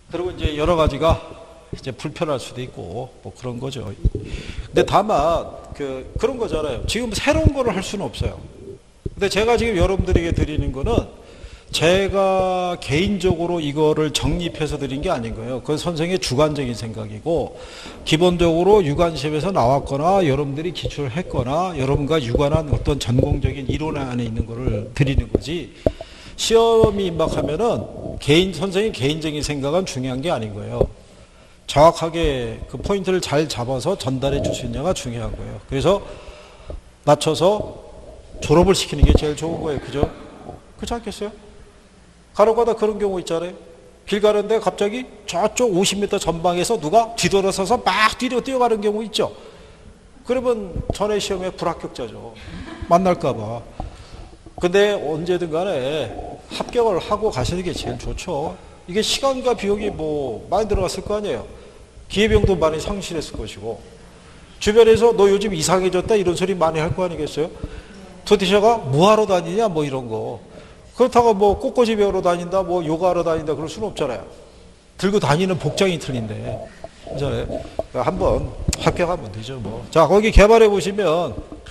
그리고 이제 여러 가지가 이제 불편할 수도 있고 뭐 그런 거죠. 근데 다만 그런 거잖아요. 지금 새로운 거를 할 수는 없어요. 근데 제가 지금 여러분들에게 드리는 거는 제가 개인적으로 이거를 정립해서 드린 게 아닌 거예요. 그건 선생의 주관적인 생각이고, 기본적으로 유관시험에서 나왔거나 여러분들이 기출을 했거나 여러분과 유관한 어떤 전공적인 이론 안에 있는 거를 드리는 거지, 시험이 임박하면은 선생의 개인적인 생각은 중요한 게 아닌 거예요. 정확하게 그 포인트를 잘 잡아서 전달해 줄 수 있냐가 중요한 거예요. 그래서 맞춰서 졸업을 시키는 게 제일 좋은 거예요. 그죠? 그렇지 않겠어요? 간혹가다 그런 경우 있잖아요. 길 가는데 갑자기 저쪽 50m 전방에서 누가 뒤돌아서서 막 뒤로 뛰어가는 경우 있죠. 그러면 전에 시험에 불합격자죠. 만날까 봐. 근데 언제든 간에 합격을 하고 가시는 게 제일 좋죠. 이게 시간과 비용이 뭐 많이 들어갔을 거 아니에요. 기회비용도 많이 상실했을 것이고, 주변에서 너 요즘 이상해졌다 이런 소리 많이 할 거 아니겠어요? 도대체가 뭐하러 다니냐 뭐 이런 거. 그렇다고 뭐 꽃꽂이 배우러 다닌다 뭐 요가하러 다닌다 그럴 수는 없잖아요. 들고 다니는 복장이 틀린데. 한번 합격하면 되죠 뭐. 자, 거기 개발해 보시면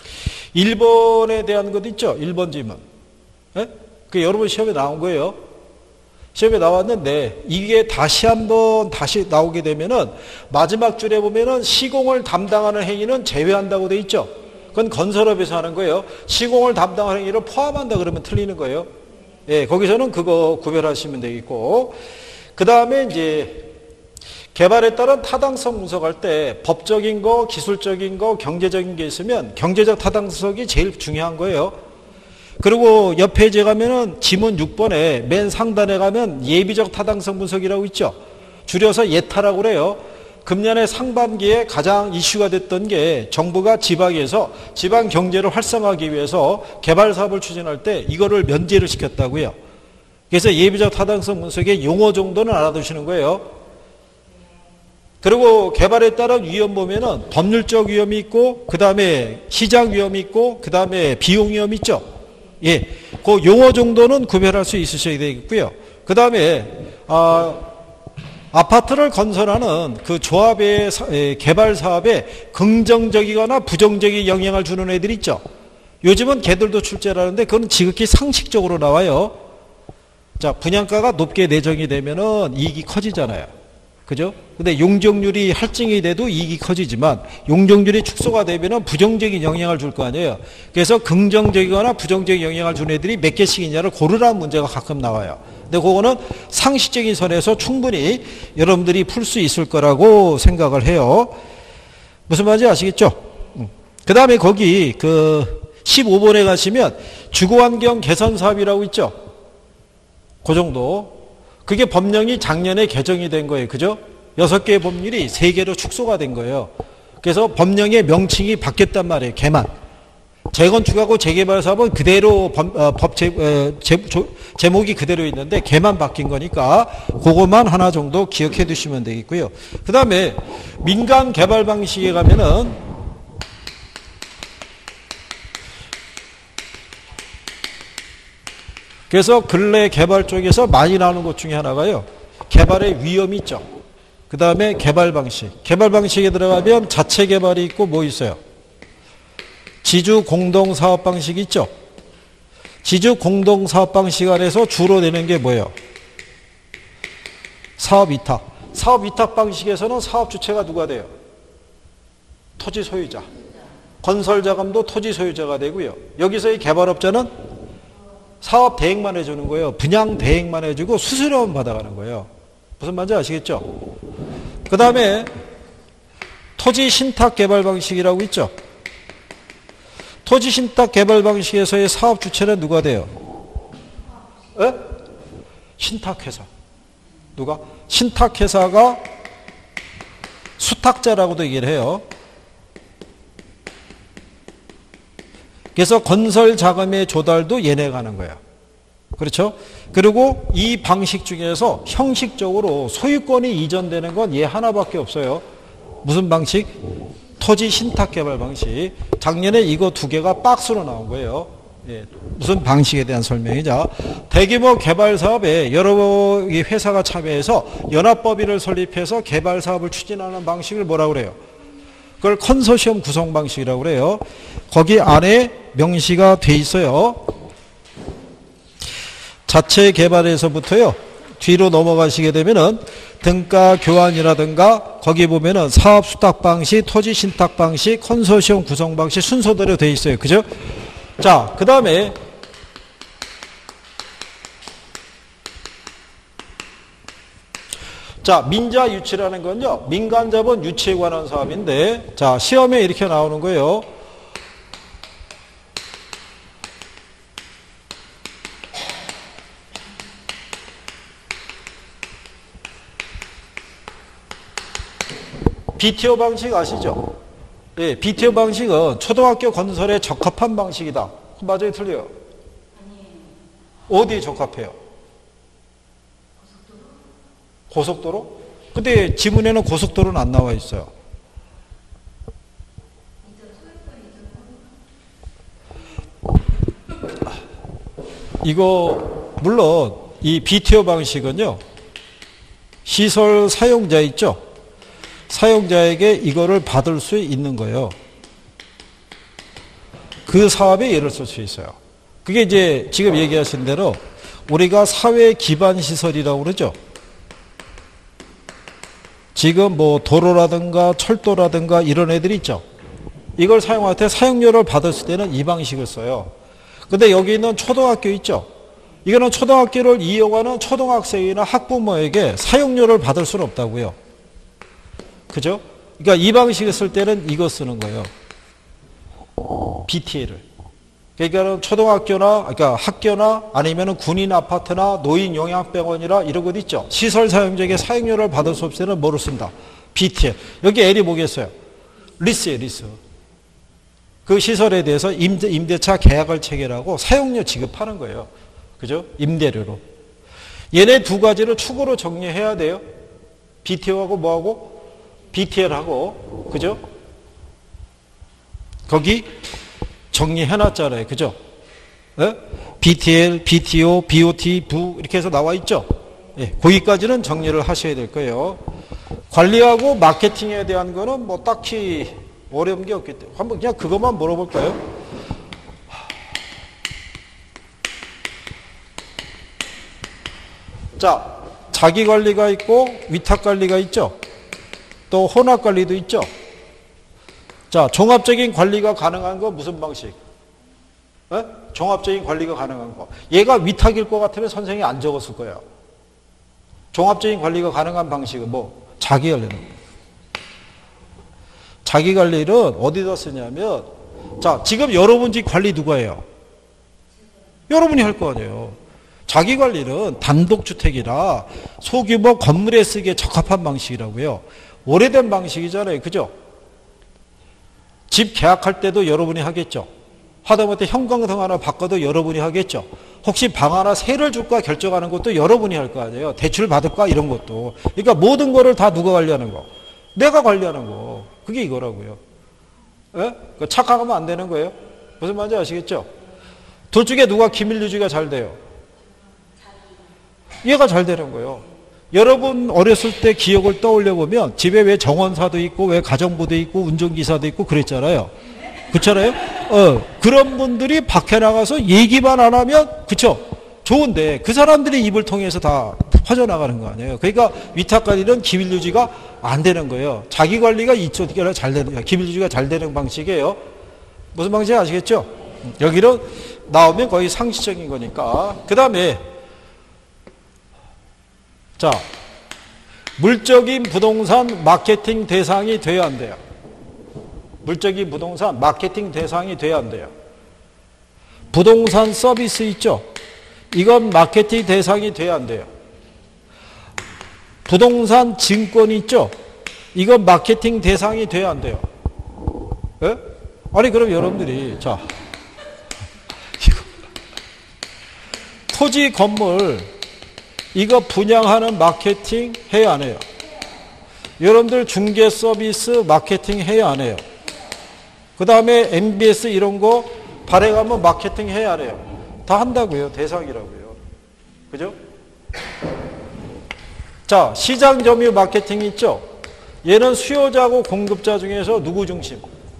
1번에 대한 것 있죠. 1번 질문. 예? 그 여러분 시험에 나온 거예요. 시험에 나왔는데 이게 다시 나오게 되면은 마지막 줄에 보면은 시공을 담당하는 행위는 제외한다고 돼 있죠. 그건 건설업에서 하는 거예요. 시공을 담당하는 행위를 포함한다 그러면 틀리는 거예요. 예, 거기서는 그거 구별하시면 되겠고, 그 다음에 이제 개발에 따른 타당성 분석할 때 법적인 거, 기술적인 거, 경제적인 게 있으면 경제적 타당성이 제일 중요한 거예요. 그리고 옆 페이지에 가면은 지문 6번에 맨 상단에 가면 예비적 타당성 분석이라고 있죠. 줄여서 예타라고 그래요. 금년의 상반기에 가장 이슈가 됐던 게 정부가 지방에서 지방 경제를 활성화하기 위해서 개발 사업을 추진할 때 이거를 면제를 시켰다고요. 그래서 예비적 타당성 분석의 용어 정도는 알아두시는 거예요. 그리고 개발에 따른 위험 보면은 법률적 위험이 있고, 그 다음에 시장 위험이 있고, 그 다음에 비용 위험이 있죠. 예, 그 용어 정도는 구별할 수 있으셔야 되겠고요. 그 다음에 아파트를 건설하는 그 조합의 개발 사업에 긍정적이거나 부정적인 영향을 주는 애들 있죠. 요즘은 걔들도 출제를 하는데 그건 지극히 상식적으로 나와요. 자, 분양가가 높게 내정이 되면은 이익이 커지잖아요. 그죠? 근데 용적률이 할증이 돼도 이익이 커지지만 용적률이 축소가 되면은 부정적인 영향을 줄 거 아니에요. 그래서 긍정적이거나 부정적인 영향을 주는 애들이 몇 개씩 있냐를 고르라는 문제가 가끔 나와요. 근데 그거는 상식적인 선에서 충분히 여러분들이 풀 수 있을 거라고 생각을 해요. 무슨 말인지 아시겠죠? 그 다음에 거기 15번에 가시면 주거환경 개선 사업이라고 있죠? 그 정도. 그게 법령이 작년에 개정이 된 거예요. 그죠? 6개의 법률이 3개로 축소가 된 거예요. 그래서 법령의 명칭이 바뀌었단 말이에요. 개만. 재건축하고 재개발 사업은 그대로 제목이 그대로 있는데 개만 바뀐 거니까 그것만 하나 정도 기억해 두시면 되겠고요. 그 다음에 민간 개발 방식에 가면은 그래서 근래 개발 쪽에서 많이 나오는 것 중에 하나가요. 개발의 위험이 있죠. 그 다음에 개발 방식. 개발 방식에 들어가면 자체 개발이 있고 뭐 있어요? 지주 공동 사업 방식이 있죠. 지주 공동 사업 방식 안에서 주로 되는 게 뭐예요? 사업 위탁. 사업 위탁 방식에서는 사업 주체가 누가 돼요? 토지 소유자. 건설 자금도 토지 소유자가 되고요. 여기서의 개발업자는 사업 대행만 해주는 거예요. 분양 대행만 해주고 수수료만 받아가는 거예요. 무슨 말인지 아시겠죠? 그 다음에 토지 신탁 개발 방식이라고 있죠. 토지 신탁 개발 방식에서의 사업 주체는 누가 돼요? 에? 신탁회사. 누가? 신탁회사가 수탁자라고도 얘기를 해요. 그래서 건설 자금의 조달도 얘네가 하는 거예요. 그렇죠? 그리고 이 방식 중에서 형식적으로 소유권이 이전되는 건 얘 하나밖에 없어요. 무슨 방식? 토지 신탁 개발 방식. 작년에 이거 2개가 박스로 나온 거예요. 예, 무슨 방식에 대한 설명이자 대규모 개발 사업에 여러 회사가 참여해서 연합법인을 설립해서 개발 사업을 추진하는 방식을 뭐라고 그래요? 그걸 컨소시엄 구성 방식이라고 그래요. 거기 안에 명시가 돼 있어요. 자체 개발에서부터요. 뒤로 넘어가시게 되면은 등가 교환이라든가 거기 보면은 사업 수탁 방식, 토지 신탁 방식, 컨소시엄 구성 방식 순서대로 돼 있어요. 그죠? 자, 그 다음에 자, 민자 유치라는 건요. 민간 자본 유치에 관한 사업인데 자, 시험에 이렇게 나오는 거예요. BTO 방식 아시죠? 예, BTO 방식은 초등학교 건설에 적합한 방식이다. 맞아요, 틀려요? 어디에 적합해요? 고속도로? 근데 지문에는 고속도로는 안 나와 있어요. 이거 물론 이 BTO 방식은요. 시설 사용자 있죠? 사용자에게 이거를 받을 수 있는 거예요. 그 사업에 예를 쓸 수 있어요. 그게 이제 지금 얘기하신 대로 우리가 사회 기반 시설이라고 그러죠. 지금 뭐 도로라든가 철도라든가 이런 애들이 있죠. 이걸 사용할 때 사용료를 받았을 때는 이 방식을 써요. 근데 여기 있는 초등학교 있죠. 이거는 초등학교를 이용하는 초등학생이나 학부모에게 사용료를 받을 수는 없다고요. 그죠? 그러니까 이 방식을 쓸 때는 이거 쓰는 거예요. BTL을. 그러니까 초등학교나, 그러니까 학교나 아니면 군인 아파트나 노인 요양병원이라 이런 것 있죠. 시설 사용자에게 사용료를 받을 수 없을 때는 뭐를 쓴다? BTL. 여기 L이 뭐겠어요? 리스예요, 리스. 그 시설에 대해서 임대차 계약을 체결하고 사용료 지급하는 거예요. 그죠? 임대료로. 얘네 두 가지를 축으로 정리해야 돼요. BTO하고 뭐하고? BTL하고. 그죠? 거기 정리해놨잖아요. 그죠? 네? BTL, BTO, BOT, 부 이렇게 해서 나와 있죠? 예, 거기까지는 정리를 하셔야 될 거예요. 관리하고 마케팅에 대한 거는 뭐 딱히 어려운 게 없기 때문에 한번 그냥 그것만 물어볼까요? 자, 자기관리가 있고 위탁관리가 있죠. 또 혼합관리도 있죠. 자, 종합적인 관리가 가능한 거 무슨 방식? 에? 종합적인 관리가 가능한 거. 얘가 위탁일 것 같으면 선생님이 안 적었을 거예요. 종합적인 관리가 가능한 방식은 뭐? 자기관리는. 자기관리는 어디다 쓰냐면 자, 지금 여러분 집 관리 누가 해요? 여러분이 할 거 아니에요. 자기관리는 단독주택이라 소규모 건물에 쓰기에 적합한 방식이라고요. 오래된 방식이잖아요. 그죠? 집 계약할 때도 여러분이 하겠죠. 하다못해 형광등 하나 바꿔도 여러분이 하겠죠. 혹시 방 하나 세를 줄까 결정하는 것도 여러분이 할 거 아니에요. 대출 받을까 이런 것도. 그러니까 모든 거를 다 누가 관리하는 거? 내가 관리하는 거. 그게 이거라고요. 예? 착각하면 안 되는 거예요. 무슨 말인지 아시겠죠? 둘 중에 누가 기밀 유지가 잘 돼요? 얘가 잘 되는 거예요. 여러분 어렸을 때 기억을 떠올려 보면 집에 왜 정원사도 있고 왜 가정부도 있고 운전기사도 있고 그랬잖아요. 그렇잖아요. 그런 분들이 밖에 나가서 얘기만 안 하면 그쵸? 좋은데 그 사람들이 입을 통해서 다 퍼져나가는 거 아니에요. 그러니까 위탁관리는 기밀 유지가 안 되는 거예요. 자기관리가 이쪽이 잘 되는, 기밀 유지가 잘 되는 방식이에요. 무슨 방식인지 아시겠죠? 여기는 나오면 거의 상시적인 거니까. 그 다음에 자, 물적인 부동산 마케팅 대상이 돼야 안 돼요. 물적인 부동산 마케팅 대상이 돼야 안 돼요. 부동산 서비스 있죠? 이건 마케팅 대상이 돼야 안 돼요. 부동산 증권 있죠? 이건 마케팅 대상이 돼야 안 돼요. 예? 아니 그럼 여러분들이 자 토지 건물 이거 분양하는 마케팅 해야 안 해요? 여러분들 중개 서비스 마케팅 해야 안 해요? 그 다음에 MBS 이런 거 발행하면 마케팅 해야 안 해요? 다 한다고요. 대상이라고요. 그죠? 자, 시장 점유 마케팅 있죠? 얘는 수요자하고 공급자 중에서 누구 중심?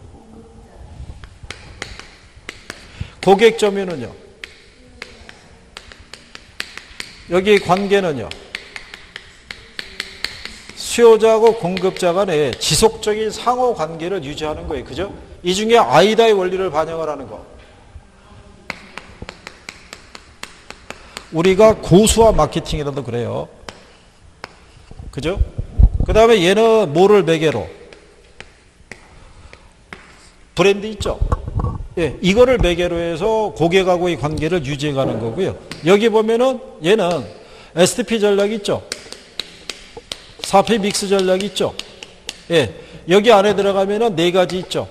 고객 점유는요? 여기 관계는요? 수요자하고 공급자 간의 지속적인 상호 관계를 유지하는 거예요. 그죠? 이 중에 아이다의 원리를 반영을 하는 거. 우리가 고수화 마케팅이라도 그래요. 그죠? 그 다음에 얘는 뭐를 매개로? 브랜드 있죠? 예, 이거를 매개로 해서 고객하고의 관계를 유지해 가는 거고요. 여기 보면은 얘는 SDP 전략 있죠? 4P 믹스 전략 있죠? 예, 여기 안에 들어가면은 4가지 있죠?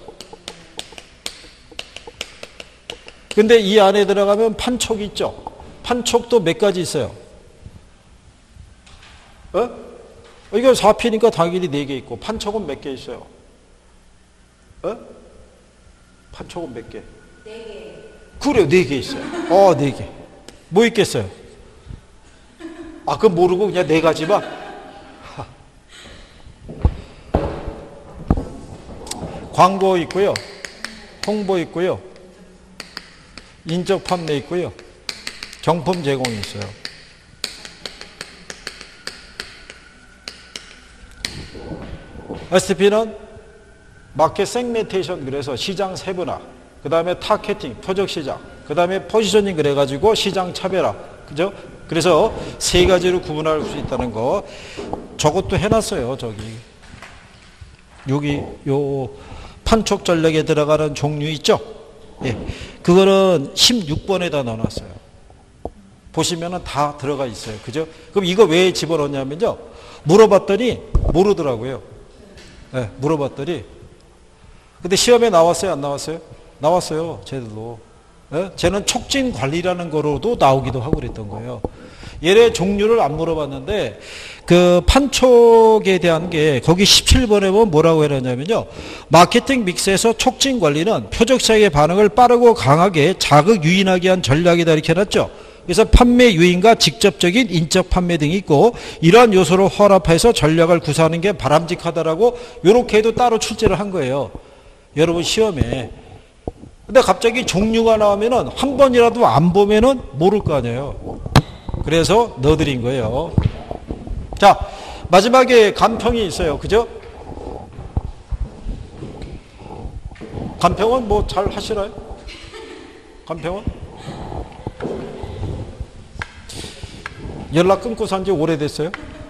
근데 이 안에 들어가면 판촉 있죠? 판촉도 몇 가지 있어요? 이거 4P니까 당연히 4개 있고, 판촉은 몇 개 있어요? 판촉은 몇 개? 4개. 그래요, 4개 있어요. 4개. 뭐 있겠어요? 그건 모르고 그냥 4가지만? 광고 있고요. 홍보 있고요. 인적 판매 있고요. 경품 제공이 있어요. STP는 마켓 세그멘테이션, 그래서 시장 세분화, 그 다음에 타겟팅, 표적 시장, 그 다음에 포지셔닝, 그래가지고 시장 차별화. 그죠? 그래서 3가지로 구분할 수 있다는 거. 저것도 해놨어요, 저기. 여기, 요, 판촉 전략에 들어가는 종류 있죠? 예. 그거는 16번에다 넣어놨어요. 보시면은 다 들어가 있어요. 그죠? 그럼 이거 왜 집어넣냐면요. 물어봤더니 모르더라고요. 네, 물어봤더니. 근데 시험에 나왔어요? 안 나왔어요? 나왔어요. 쟤들도. 네? 쟤는 촉진 관리라는 거로도 나오기도 하고 그랬던 거예요. 얘네 종류를 안 물어봤는데 그 판촉에 대한 게 거기 17번에 보면 뭐라고 해놨냐면요. 마케팅 믹스에서 촉진 관리는 표적 시장의 반응을 빠르고 강하게 자극 유인하게 한 전략이다 이렇게 해놨죠. 그래서 판매 유인과 직접적인 인적 판매 등이 있고 이러한 요소를 혼합해서 전략을 구사하는 게 바람직하다라고 이렇게 해도 따로 출제를 한 거예요. 여러분 시험에. 근데 갑자기 종류가 나오면은 한 번이라도 안 보면은 모를 거 아니에요. 그래서 넣어드린 거예요. 자, 마지막에 간평이 있어요. 그죠? 간평은 뭐 잘 하시나요? 간평은? 연락 끊고 산 지 오래됐어요?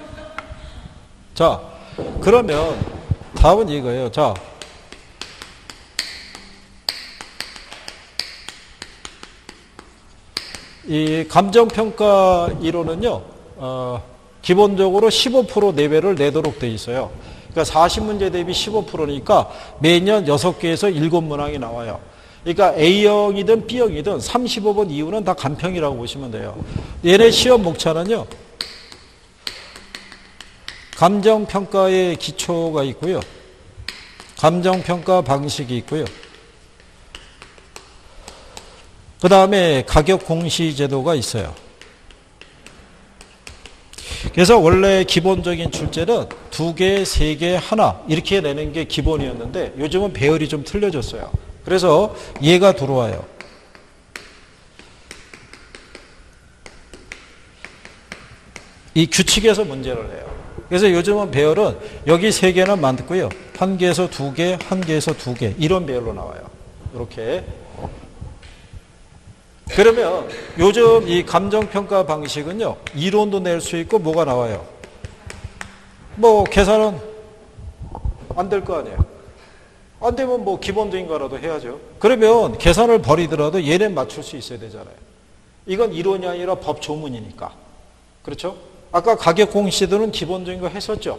자, 그러면 답은 이거예요. 자, 이 감정평가 이론은요, 기본적으로 15% 내외를 내도록 돼 있어요. 그러니까 40문제 대비 15%니까 매년 6개에서 7문항이 나와요. 그러니까 A형이든 B형이든 35번 이후는 다 간평이라고 보시면 돼요. 얘네 시험 목차는요, 감정평가의 기초가 있고요. 감정평가 방식이 있고요. 그 다음에 가격 공시 제도가 있어요. 그래서 원래 기본적인 출제는 2개, 3개, 하나 이렇게 내는 게 기본이었는데 요즘은 배열이 좀 틀려졌어요. 그래서 얘가 들어와요. 이 규칙에서 문제를 해요. 그래서 요즘은 배열은 여기 3개는 많고요. 1개에서 2개, 1개에서 2개 이런 배열로 나와요. 이렇게. 그러면 요즘 이 감정평가 방식은요, 이론도 낼 수 있고 뭐가 나와요? 뭐 계산은 안 될 거 아니에요. 안 되면 뭐 기본적인 거라도 해야죠. 그러면 계산을 버리더라도 얘네 맞출 수 있어야 되잖아요. 이건 이론이 아니라 법 조문이니까. 그렇죠? 아까 가격 공시도는 기본적인 거 했었죠.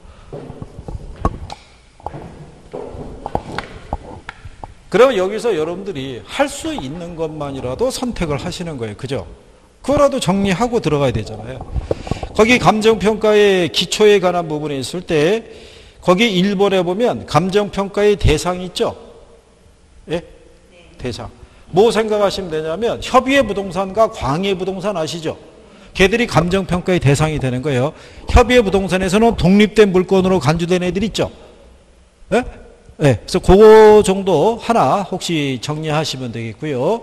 그러면 여기서 여러분들이 할 수 있는 것만이라도 선택을 하시는 거예요. 그죠? 그거라도 정리하고 들어가야 되잖아요. 거기 감정평가의 기초에 관한 부분이 있을 때 거기 1번에 보면 감정평가의 대상이 있죠? 예? 네. 대상. 뭐 생각하시면 되냐면 협의의 부동산과 광의의 부동산 아시죠? 걔들이 감정평가의 대상이 되는 거예요. 협의의 부동산에서는 독립된 물건으로 간주된 애들 있죠? 예? 네, 그래서 그거 정도 하나 혹시 정리하시면 되겠고요.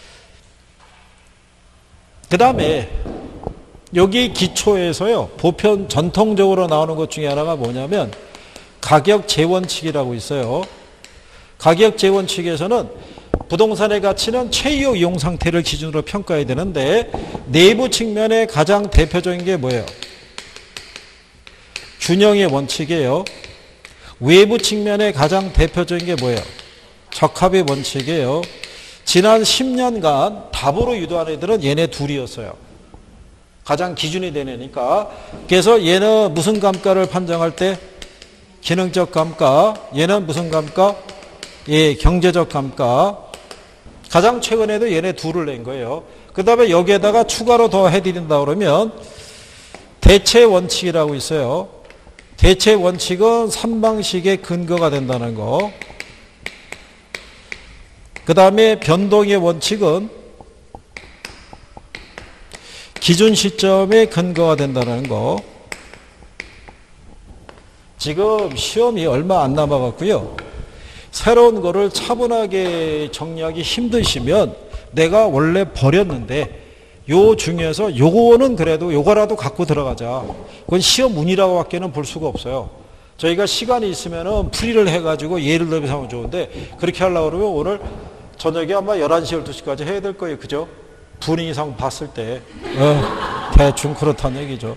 그 다음에 여기 기초에서요, 보편 전통적으로 나오는 것 중에 하나가 뭐냐면 가격 재원칙이라고 있어요. 가격 재원칙에서는 부동산의 가치는 최이호 이용 상태를 기준으로 평가해야 되는데 내부 측면에 가장 대표적인 게 뭐예요? 균형의 원칙이에요. 외부 측면에 가장 대표적인 게 뭐예요? 적합의 원칙이에요. 지난 10년간 답으로 유도한 애들은 얘네 둘이었어요. 가장 기준이 되니까. 그래서 얘는 무슨 감가를 판정할 때? 기능적 감가. 얘는 무슨 감가? 예, 경제적 감가. 가장 최근에도 얘네 둘을 낸 거예요. 그 다음에 여기에다가 추가로 더 해드린다 그러면 대체 원칙이라고 있어요. 대체 원칙은 3방식의 근거가 된다는 거. 그 다음에 변동의 원칙은 기준 시점의 근거가 된다는 거. 지금 시험이 얼마 안 남아갖고요. 새로운 거를 차분하게 정리하기 힘드시면 내가 원래 버렸는데 요 중에서 요거는 그래도 요거라도 갖고 들어가자. 그건 시험 운이라고 밖에는 볼 수가 없어요. 저희가 시간이 있으면은 풀이를 해가지고 예를 들어서 하면 좋은데 그렇게 하려고 그러면 오늘 저녁에 아마 11시, 12시까지 해야 될 거예요. 그죠? 분위기상 봤을 때. 대충 그렇다는 얘기죠.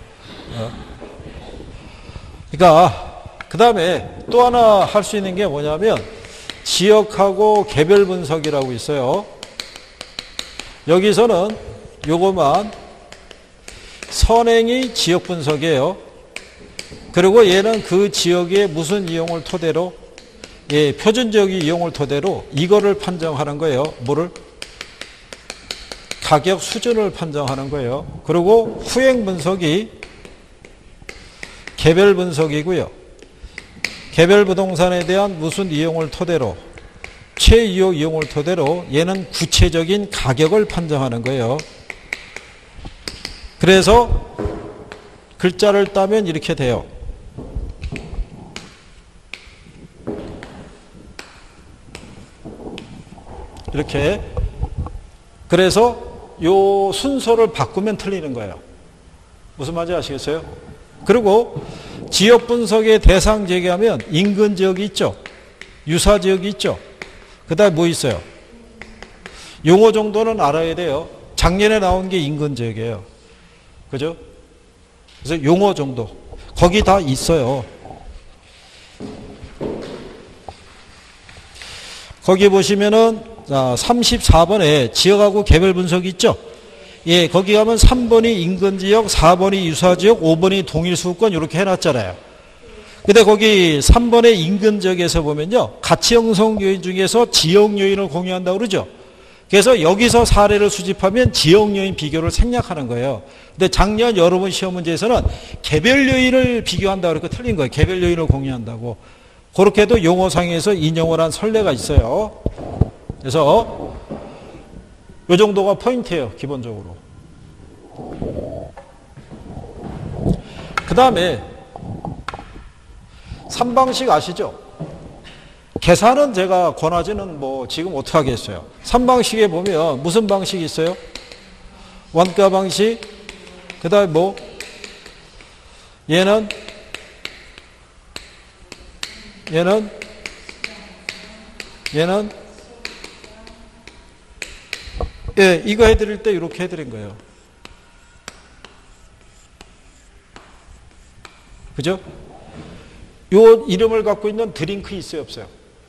그러니까 그 다음에 또 하나 할 수 있는 게 뭐냐면 지역하고 개별 분석이라고 있어요. 여기서는 요거만 선행이 지역 분석이에요. 그리고 얘는 그 지역의 무슨 이용을 토대로, 예, 표준적인 이용을 토대로 이거를 판정하는 거예요. 뭐를? 가격 수준을 판정하는 거예요. 그리고 후행 분석이 개별 분석이고요. 개별 부동산에 대한 무슨 이용을 토대로, 최이용 이용을 토대로 얘는 구체적인 가격을 판정하는 거예요. 그래서 글자를 따면 이렇게 돼요. 이렇게. 그래서 요 순서를 바꾸면 틀리는 거예요. 무슨 말인지 아시겠어요? 그리고 지역 분석의 대상 제기하면 인근 지역이 있죠. 유사 지역이 있죠. 그 다음에 뭐 있어요? 용어 정도는 알아야 돼요. 작년에 나온 게 인근 지역이에요. 그죠? 그래서 용어 정도. 거기 다 있어요. 거기 보시면은 34번에 지역하고 개별 분석이 있죠. 예, 거기 가면 3번이 인근지역, 4번이 유사지역, 5번이 동일수급권 이렇게 해놨잖아요. 근데 거기 3번의 인근지역에서 보면요. 가치 형성 요인 중에서 지역 요인을 공유한다고 그러죠. 그래서 여기서 사례를 수집하면 지역 요인 비교를 생략하는 거예요. 근데 작년 여러분 시험 문제에서는 개별 요인을 비교한다고 그러니까 틀린 거예요. 개별 요인을 공유한다고. 그렇게도 용어상에서 인용을 한 선례가 있어요. 그래서 이 정도가 포인트예요. 기본적으로. 그 다음에 3방식 아시죠? 계산은 제가 권하지는 뭐 지금 어떻게 하겠어요. 3방식에 보면 무슨 방식이 있어요? 원가 방식. 그 다음에 뭐 얘는 예, 이거 해드릴 때 이렇게 해드린 거예요. 그죠? 요 이름을 갖고 있는 드링크 있어요, 없어요?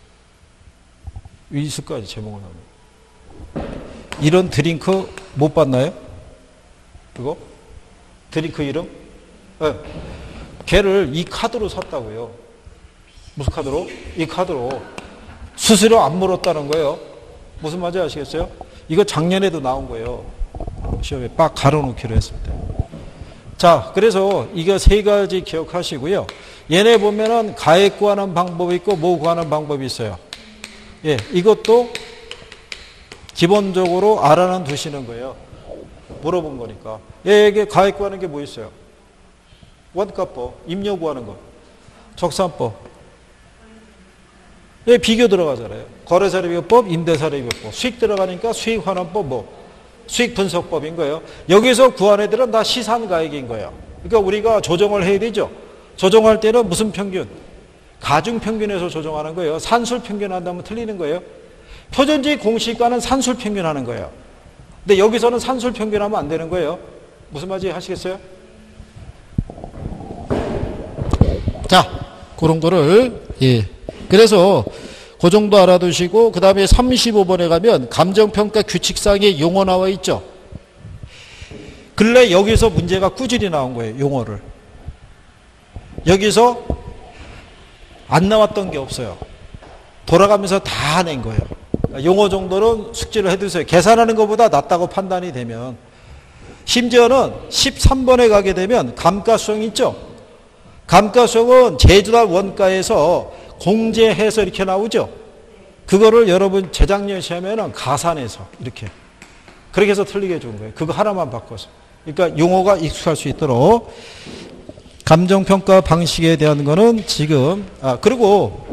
있을 거야지, 제목을 하면. 이런 드링크 못 봤나요? 그거? 드링크 이름? 네. 걔를 이 카드로 샀다고요. 무슨 카드로? 이 카드로. 수수료 안 물었다는 거예요. 무슨 말인지 아시겠어요? 이거 작년에도 나온 거예요. 시험에 빡 가로놓기로 했을 때. 자, 그래서 이거 세 가지 기억하시고요. 얘네 보면은 가액 구하는 방법이 있고 뭐 구하는 방법이 있어요. 예, 이것도 기본적으로 알아는 두시는 거예요. 물어본 거니까. 얘에게 가액 구하는 게 뭐 있어요? 원가법, 임료 구하는 거. 적산법. 얘 비교 들어가잖아요. 거래사례비교법, 임대사례비교법. 수익 들어가니까 수익환원법, 수익분석법인 거예요. 여기서 구한 애들은 다 시산가액인 거예요. 그러니까 우리가 조정을 해야 되죠. 조정할 때는 무슨 평균? 가중평균에서 조정하는 거예요. 산술평균 한다면 틀리는 거예요. 표준지 공시가는 산술평균 하는 거예요. 근데 여기서는 산술평균 하면 안 되는 거예요. 무슨 말인지 아시겠어요? 자, 그런 거를, 그래서 그 정도 알아두시고, 그 다음에 35번에 가면 감정평가 규칙상의 용어 나와 있죠. 근래 여기서 문제가 꾸준히 나온 거예요. 용어를. 여기서 안 나왔던 게 없어요. 돌아가면서 다 낸 거예요. 용어 정도는 숙지를 해두세요. 계산하는 것보다 낫다고 판단이 되면. 심지어는 13번에 가게 되면 감가수용 있죠. 감가수용은 제조달 원가에서 공제해서 이렇게 나오죠. 그거를 여러분 재작년 시험에는 가산해서 이렇게. 그렇게 해서 틀리게 해준 거예요. 그거 하나만 바꿔서. 그러니까 용어가 익숙할 수 있도록. 감정평가 방식에 대한 거는 지금, 그리고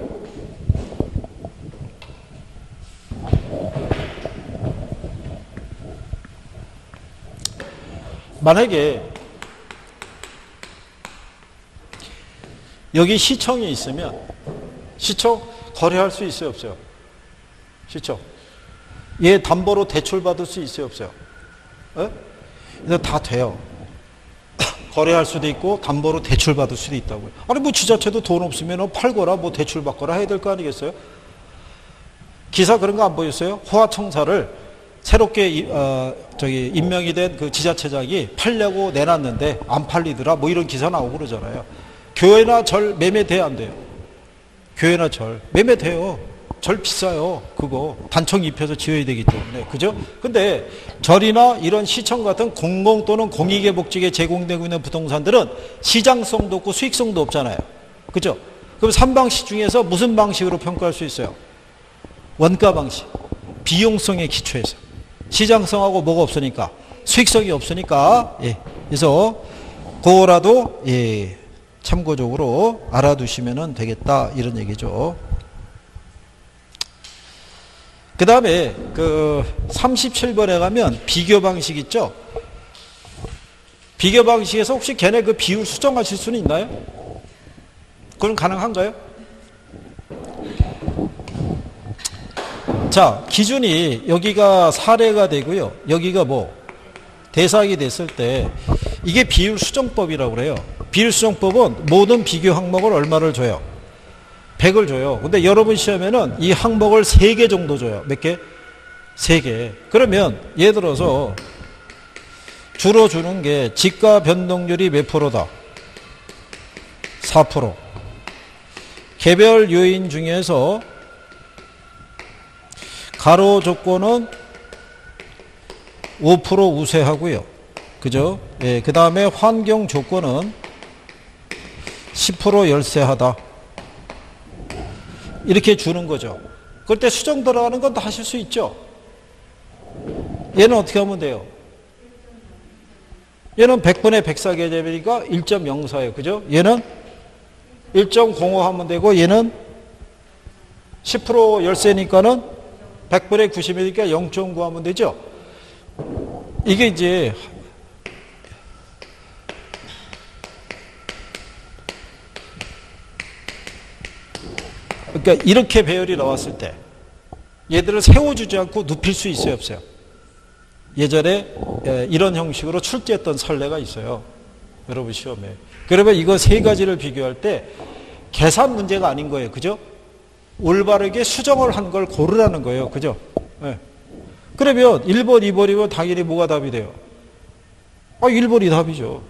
만약에 여기 시청이 있으면 시청 거래할 수 있어요, 없어요? 시청. 얘 담보로 대출 받을 수 있어요, 없어요? 이거 다 돼요. 거래할 수도 있고 담보로 대출 받을 수도 있다고요. 아니 뭐 지자체도 돈 없으면 팔거나 뭐 대출 받거나 해야 될 거 아니겠어요? 기사 그런 거 안 보였어요? 호화청사를 새롭게 임명이 된 그 지자체장이 팔려고 내놨는데 안 팔리더라 뭐 이런 기사 나오고 그러잖아요. 교회나 절 매매 돼야 안 돼요? 교회나 절 매매 돼요. 절 비싸요. 그거 단청 입혀서 지어야 되기 때문에. 그죠? 근데 절이나 이런 시청 같은 공공 또는 공익의 목적에 제공되고 있는 부동산들은 시장성도 없고 수익성도 없잖아요. 그죠? 그럼 3방식 중에서 무슨 방식으로 평가할 수 있어요? 원가 방식. 비용성의 기초에서. 시장성하고 뭐가 없으니까? 수익성이 없으니까. 그래서 그거라도 참고적으로 알아두시면 되겠다. 이런 얘기죠. 그 다음에 그 37번에 가면 비교 방식 있죠? 비교 방식에서 혹시 걔네 그 비율 수정하실 수는 있나요? 그건 가능한가요? 자, 기준이 여기가 사례가 되고요. 여기가 뭐 대상이 됐을 때 이게 비율 수정법이라고 그래요. 비율 수정법은 모든 비교 항목을 얼마를 줘요? 100을 줘요. 근데 여러분 시험에는 이 항목을 3개 정도 줘요. 몇 개? 3개. 그러면 예를 들어서 주로 주는 게 지가 변동률이 몇 프로다? 4%. 개별 요인 중에서 가로 조건은 5% 우세하고요. 그죠? 그 다음에 환경 조건은 10% 열세하다. 이렇게 주는 거죠. 그럴 때 수정 들어가는 건 다 하실 수 있죠. 얘는 어떻게 하면 돼요? 얘는 100분의 104 계제비니까 1.04예요. 그죠? 얘는 1.05 하면 되고 얘는 10% 열세니까는 100분의 90이니까 0.9 하면 되죠. 이게 이제 그러니까 이렇게 배열이 나왔을 때 얘들을 세워주지 않고 눕힐 수 있어요, 없어요? 예전에 이런 형식으로 출제했던 선례가 있어요. 여러분 시험에. 그러면 이거 3가지를 비교할 때 계산 문제가 아닌 거예요. 그죠? 올바르게 수정을 한 걸 고르라는 거예요. 그죠? 네. 그러면 1번, 2번이면 당연히 뭐가 답이 돼요? 1번이 답이죠.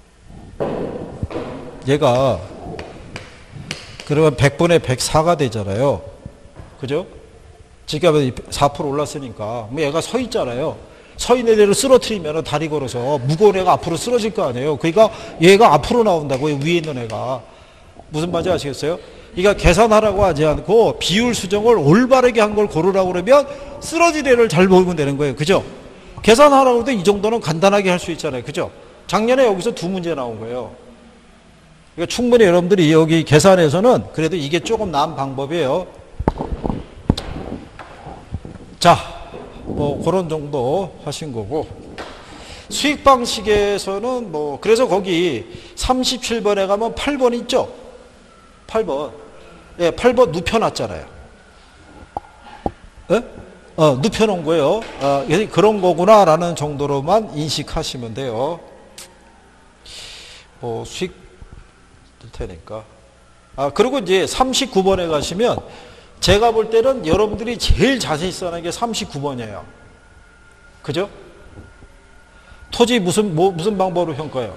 얘가 그러면 100분의 104가 되잖아요. 그죠? 지갑에 4% 올랐으니까. 얘가 서 있잖아요. 서 있는 애를 쓰러뜨리면 다리 걸어서 무거운 애가 앞으로 쓰러질 거 아니에요. 그러니까 얘가 앞으로 나온다고요. 위에 있는 애가. 무슨 말인지 아시겠어요? 그러니까 계산하라고 하지 않고 비율 수정을 올바르게 한 걸 고르라고 그러면 쓰러질 애를 잘 보면 되는 거예요. 그죠? 계산하라고 해도 이 정도는 간단하게 할 수 있잖아요. 그죠? 작년에 여기서 2문제 나온 거예요. 그러니까 충분히 여러분들이 여기 계산에서는 그래도 이게 조금 나은 방법이에요. 자, 뭐 그런 정도 하신 거고, 수익 방식에서는 뭐 그래서 거기 37번에 가면 8번 있죠? 8번. 예, 8번 눕혀놨잖아요. 예? 눕혀놓은 거예요. 그런 거구나라는 정도로만 인식하시면 돼요. 수익 될 테니까. 그리고 이제 39번에 가시면 제가 볼 때는 여러분들이 제일 자신 있어 하는 게 39번이에요. 그죠? 토지 무슨 방법으로 평가해요?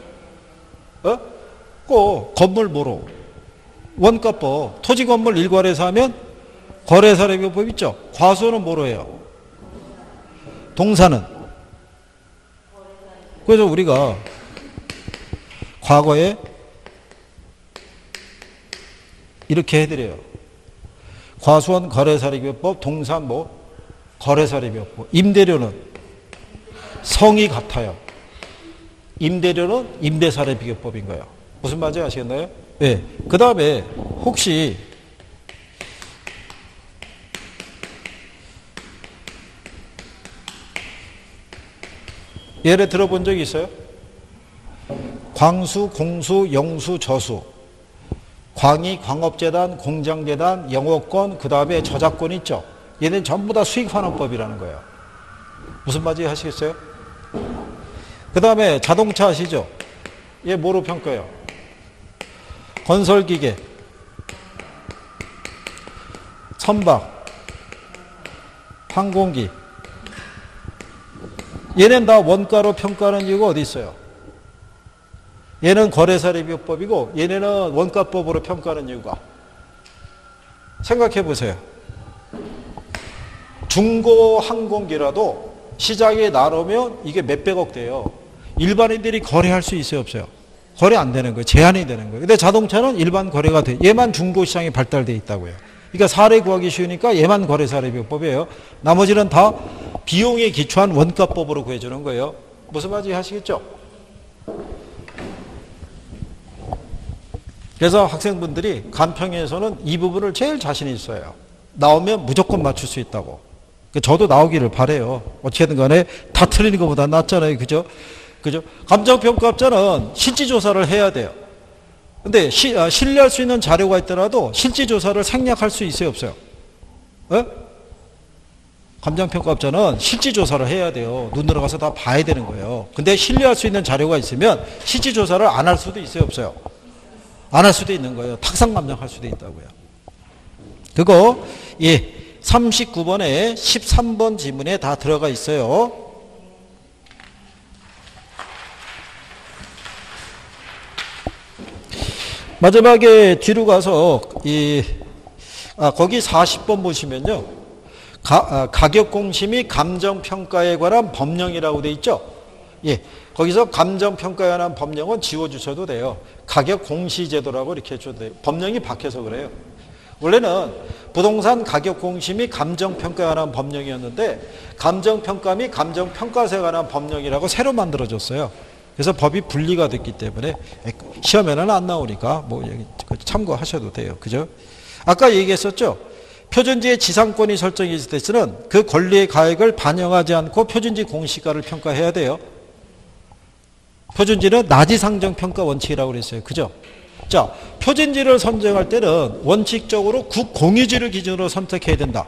건물 뭐로? 원가법. 토지 건물 일괄해서 하면 거래사례비법 있죠? 과수는 뭐로 해요? 동사는? 그래서 우리가 과거에 이렇게 해드려요. 과수원 거래사례비법, 동사 거래사례비법. 임대료는 성이 같아요. 임대료는 임대사례비법인 거예요. 무슨 말인지 아시겠나요? 네. 그 다음에 혹시 예를 들어본 적이 있어요? 광수, 공수, 영수, 저수. 광이 광업재단, 공장재단, 영업권, 그 다음에 저작권 있죠? 얘는 전부 다 수익환원법이라는 거예요. 무슨 말인지 아시겠어요? 그 다음에 자동차 아시죠? 얘 뭐로 평가해요? 건설기계, 선박, 항공기. 얘는 다 원가로 평가하는 이유가 어디 있어요? 얘는 거래사례비법이고 얘네는 원가법으로 평가하는 이유가. 생각해 보세요. 중고 항공기라도 시장에 나오면 이게 몇백억 돼요. 일반인들이 거래할 수 있어요, 없어요? 거래 안 되는 거예요. 제한이 되는 거예요. 근데 자동차는 일반 거래가 돼. 얘만 중고 시장이 발달돼 있다고요. 그러니까 사례 구하기 쉬우니까 얘만 거래사례비법이에요. 나머지는 다 비용에 기초한 원가법으로 구해주는 거예요. 무슨 말인지 아시겠죠? 그래서 학생분들이 간평에서는 이 부분을 제일 자신 있어요. 나오면 무조건 맞출 수 있다고. 저도 나오기를 바래요. 어떻게든 간에 다 틀리는 것보다 낫잖아요. 그죠? 감정평가업자는 실지조사를 해야 돼요. 근데 신뢰할 수 있는 자료가 있더라도 실지조사를 생략할 수 있어요, 없어요? 감정평가업자는 실지조사를 해야 돼요. 눈 들어가서 다 봐야 되는 거예요. 근데 신뢰할 수 있는 자료가 있으면 실지조사를 안 할 수도 있어요, 없어요? 안 할 수도 있는 거예요. 탁상감정할 수도 있다고요. 그거 39번에 13번 지문에 다 들어가 있어요. 마지막에 뒤로 가서 거기 40번 보시면요. 가격공시 및 감정평가에 관한 법령이라고 돼 있죠. 거기서 감정평가에 관한 법령은 지워주셔도 돼요. 가격공시제도라고 이렇게 해줘도 돼요. 법령이 바뀌어서 그래요. 원래는 부동산 가격공시 및 감정평가에 관한 법령이었는데 감정평가 및 감정평가세에 관한 법령이라고 새로 만들어졌어요. 그래서 법이 분리가 됐기 때문에 시험에는 안 나오니까 참고하셔도 돼요. 그죠? 아까 얘기했었죠. 표준지의 지상권이 설정이 있을 때는 그 권리의 가액을 반영하지 않고 표준지 공시가를 평가해야 돼요. 표준지는 나지상정평가 원칙이라고 그랬어요. 그죠? 자, 표준지를 선정할 때는 원칙적으로 국공유지를 기준으로 선택해야 된다.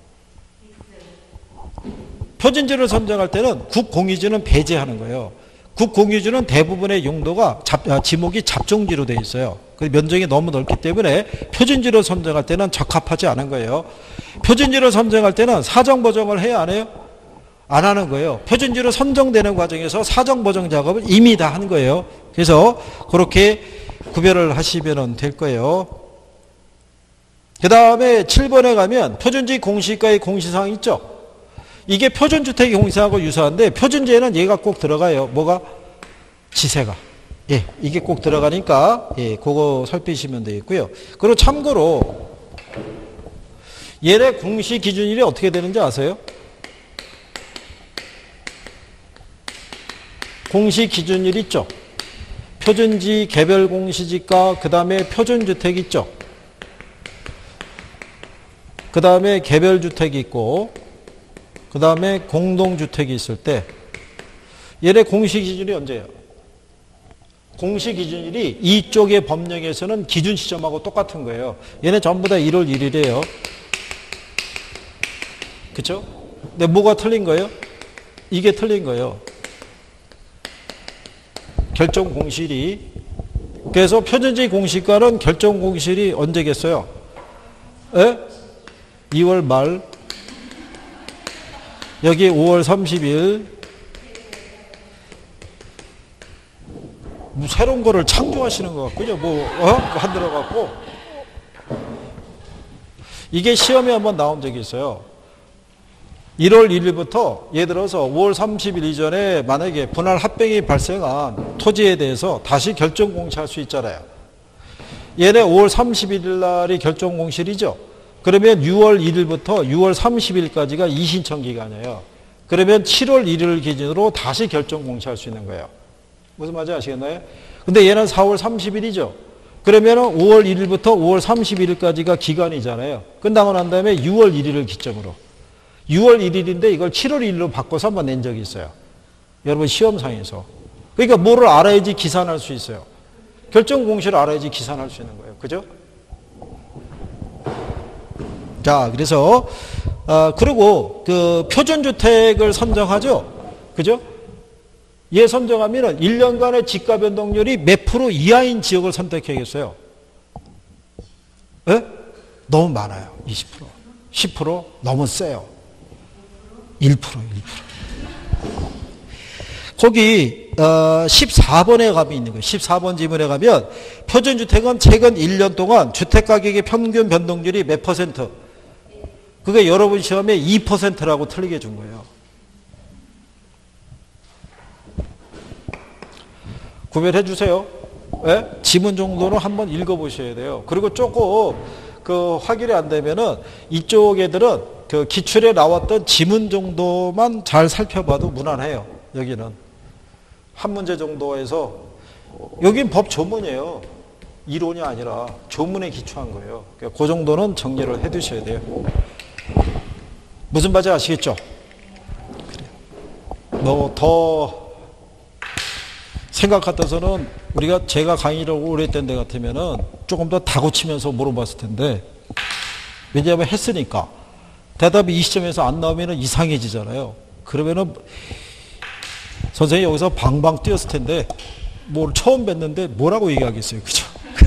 표준지를 선정할 때는 국공유지는 배제하는 거예요. 국공유지는 대부분의 용도가 지목이 잡종지로 되어 있어요. 면적이 너무 넓기 때문에 표준지를 선정할 때는 적합하지 않은 거예요. 표준지를 선정할 때는 사정보정을 해야 안 해요? 안 하는 거예요. 표준지로 선정되는 과정에서 사정보정 작업을 이미 다 한 거예요. 그래서 그렇게 구별을 하시면 될 거예요. 그 다음에 7번에 가면 표준지 공시가의 공시사항 있죠? 이게 표준주택의 공시사항하고 유사한데 표준지에는 얘가 꼭 들어가요. 뭐가? 지세가. 예, 이게 꼭 들어가니까 예, 그거 살피시면 되겠고요. 그리고 참고로 얘네 공시 기준일이 어떻게 되는지 아세요? 공시 기준일 있죠. 표준지, 개별 공시지가, 그 다음에 표준주택 있죠. 그 다음에 개별주택이 있고, 그 다음에 공동주택이 있을 때 얘네 공시 기준일이 언제예요? 공시 기준일이 이쪽의 법령에서는 기준 시점하고 똑같은 거예요. 얘네 전부 다 1월 1일이에요. 그쵸? 근데 뭐가 틀린 거예요? 이게 틀린 거예요. 결정 공실이. 그래서 표준지 공시가는 결정 공실이 언제겠어요? 에? 2월 말. 여기 5월 30일. 뭐 새로운 거를 창조하시는 것 같고요. 만들어갖고. 이게 시험에 한번 나온 적이 있어요. 1월 1일부터 예를 들어서 5월 30일 이전에 만약에 분할 합병이 발생한 토지에 대해서 다시 결정 공시할 수 있잖아요. 얘네 5월 31일 날이 결정 공실이죠. 그러면 6월 1일부터 6월 30일까지가 이신청 기간이에요. 그러면 7월 1일 기준으로 다시 결정 공시할 수 있는 거예요. 무슨 말인지 아시겠나요? 근데 얘는 4월 30일이죠. 그러면 5월 1일부터 5월 31일까지가 기간이잖아요. 끝나고 난 다음에 6월 1일을 기점으로. 6월 1일인데 이걸 7월 1일로 바꿔서 한번 낸 적이 있어요. 여러분 시험상에서. 그러니까 뭐를 알아야지 기산할 수 있어요. 결정 공시를 알아야지 기산할 수 있는 거예요. 그죠? 자, 그래서 그리고 그 표준주택을 선정하죠. 그죠? 얘 선정하면은 1년간의 지가 변동률이 몇 프로 이하인 지역을 선택해야겠어요. 에? 너무 많아요. 20%. 10% 너무 세요. 1%. 거기 14번에 가면 있는 거예요. 14번 지문에 가면 표준주택은 최근 1년 동안 주택가격의 평균 변동률이 몇 %? 그게 여러분 시험에 2%라고 틀리게 준 거예요. 구별해 주세요. 네? 지문 정도는 한번 읽어보셔야 돼요. 그리고 조금 그 확인이 안 되면은 이쪽 애들은 그 기출에 나왔던 지문 정도만 잘 살펴봐도 무난해요. 여기는 한 문제 정도에서 여긴 법 조문이에요. 이론이 아니라 조문에 기초한 거예요. 그 정도는 정리를 해두셔야 돼요. 무슨 말인지 아시겠죠? 뭐 더 생각 같아서는 우리가 제가 강의를 오래 했던 데 같으면은 조금 더 다고치면서 물어봤을 텐데 왜냐하면 했으니까 대답이 이 시점에서 안 나오면은 이상해지잖아요. 그러면은 선생님이 여기서 방방 뛰었을 텐데 뭘 처음 뵀는데 뭐라고 얘기하겠어요. 그죠?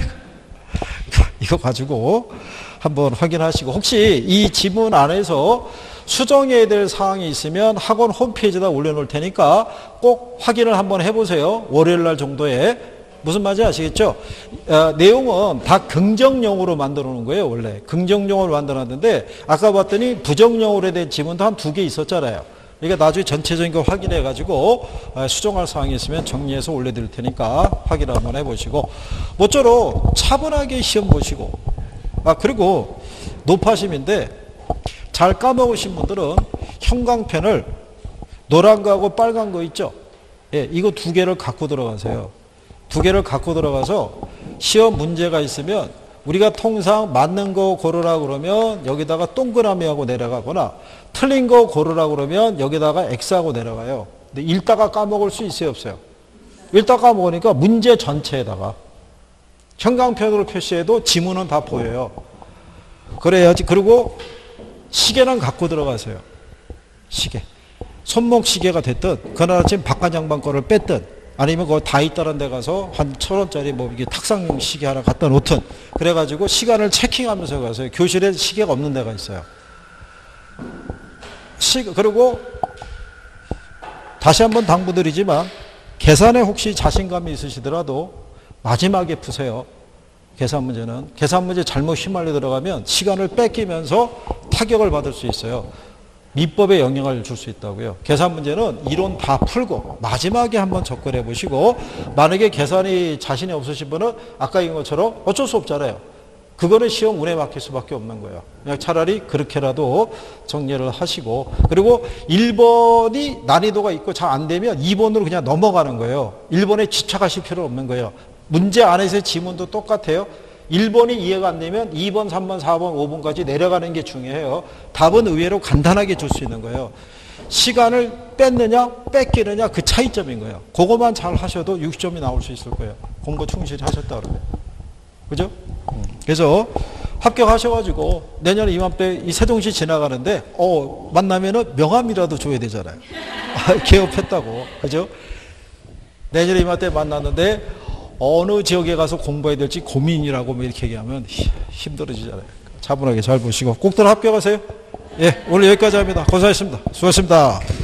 이거 가지고 한번 확인하시고 혹시 이 지문 안에서 수정해야 될 사항이 있으면 학원 홈페이지에다 올려놓을 테니까 꼭 확인을 한번 해보세요. 월요일 날 정도에. 무슨 말인지 아시겠죠? 내용은 다 긍정용으로 만들어 놓은 거예요. 원래 긍정용으로 만들어 놨는데 아까 봤더니 부정용으로 된 지문도 한 2개 있었잖아요. 그러니까 나중에 전체적인 거 확인해 가지고 수정할 사항이 있으면 정리해서 올려드릴 테니까 확인 한번 해보시고 모쪼록 차분하게 시험 보시고 그리고 높아심인데 잘 까먹으신 분들은 형광펜을 노란 거하고 빨간 거 있죠? 예, 이거 2개를 갖고 들어가세요. 2개를 갖고 들어가서 시험 문제가 있으면 우리가 통상 맞는 거 고르라 그러면 여기다가 동그라미하고 내려가거나 틀린 거 고르라 그러면 여기다가 X하고 내려가요. 근데 읽다가 까먹을 수 있어요, 없어요? 읽다가 까먹으니까 문제 전체에다가 형광펜으로 표시해도 지문은 다 보여요. 그래야지. 그리고 시계는 갖고 들어가세요. 시계. 손목 시계가 됐든 그날 아침 박관장방 거를 뺐든 아니면 그거 다 있다는 데 가서 한 1,000원짜리 뭐 이게 탁상용 시계 하나 갖다 놓든 그래가지고 시간을 체킹하면서 가세요. 교실에 시계가 없는 데가 있어요. 그리고 다시 한번 당부드리지만 계산에 혹시 자신감이 있으시더라도 마지막에 푸세요. 계산 문제는. 계산 문제 잘못 휘말려 들어가면 시간을 뺏기면서 타격을 받을 수 있어요. 민법에 영향을 줄 수 있다고요. 계산 문제는 이론 다 풀고 마지막에 한번 접근해 보시고, 만약에 계산이 자신이 없으신 분은 아까 얘기한 것처럼 어쩔 수 없잖아요. 그거는 시험 운에 맡길 수밖에 없는 거예요. 그냥 차라리 그렇게라도 정리를 하시고, 그리고 1번이 난이도가 있고 잘 안 되면 2번으로 그냥 넘어가는 거예요. 1번에 집착하실 필요 없는 거예요. 문제 안에서의 지문도 똑같아요. 1번이 이해가 안 되면 2번, 3번, 4번, 5번까지 내려가는 게 중요해요. 답은 의외로 간단하게 줄 수 있는 거예요. 시간을 뺐느냐 뺏기느냐 그 차이점인 거예요. 그거만 잘 하셔도 60점이 나올 수 있을 거예요. 공부 충실히 하셨다 그러면. 그죠? 그래서 합격하셔가지고 내년 이맘때 이 세종시 지나가는데 만나면은 명함이라도 줘야 되잖아요. 개업했다고. 그죠? 내년 이맘때 만났는데 어느 지역에 가서 공부해야 될지 고민이라고 뭐 이렇게 얘기하면 힘들어지잖아요. 차분하게 잘 보시고 꼭들 합격하세요. 예, 오늘 여기까지 합니다. 고생하셨습니다. 수고하셨습니다.